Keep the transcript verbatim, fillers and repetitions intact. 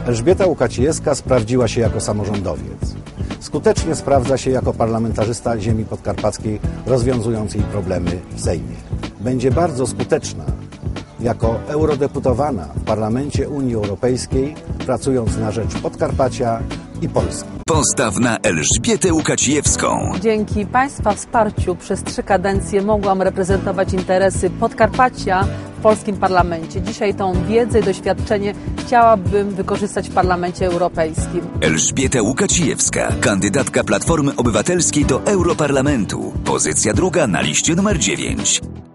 Elżbieta Łukacijewska sprawdziła się jako samorządowiec. Skutecznie sprawdza się jako parlamentarzysta ziemi podkarpackiej, rozwiązując jej problemy w Sejmie. Będzie bardzo skuteczna jako eurodeputowana w Parlamencie Unii Europejskiej, pracując na rzecz Podkarpacia i Polski. Postaw na Elżbietę Łukacijewską. Dzięki Państwa wsparciu przez trzy kadencje mogłam reprezentować interesy Podkarpacia w polskim parlamencie. Dzisiaj tą wiedzę i doświadczenie chciałabym wykorzystać w Parlamencie Europejskim. Elżbieta Łukacijewska, kandydatka Platformy Obywatelskiej do Europarlamentu. Pozycja druga na liście numer dziewięć.